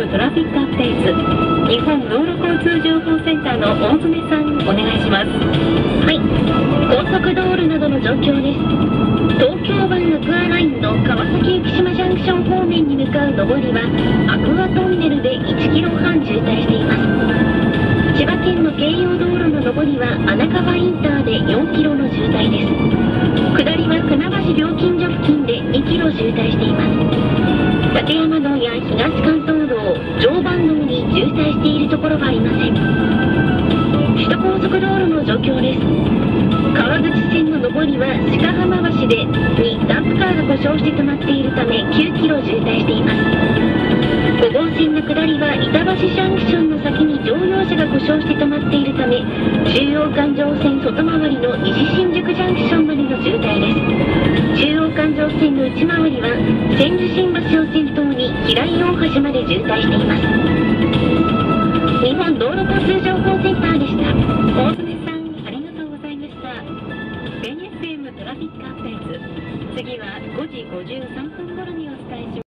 FM トラフィックアップデート、日本道路交通情報センターの大爪さん、お願いします。 はい、高速道路などの状況です。東京湾アクアラインの川崎浮島ジャンクション方面に向かう上りはアクアトンネルで1キロ半渋滞しています。千葉県の京葉道路の上りは穴川インターで4キロの渋滞です。下りは船橋料金所付近で2キロ渋滞しています。立山道や東関東道、常磐道に渋滞しているところはありません。首都高速道路の状況です。川口線の上りは鹿浜橋でダンプカーが故障して止まっているため9キロ渋滞しています。5号線の下りは板橋ジャンクションの先に乗用車が故障して止まっているため中央環状線外回りの西新宿ジャンクションまでの渋滞です。中央環状線の内回りは千住新橋を先頭に平井大橋まで渋滞しています。日本道路交通情報センターでした。 大爪さん、ありがとうございました。FM トラフィックアップデート、次は5時53分頃にお伝えします。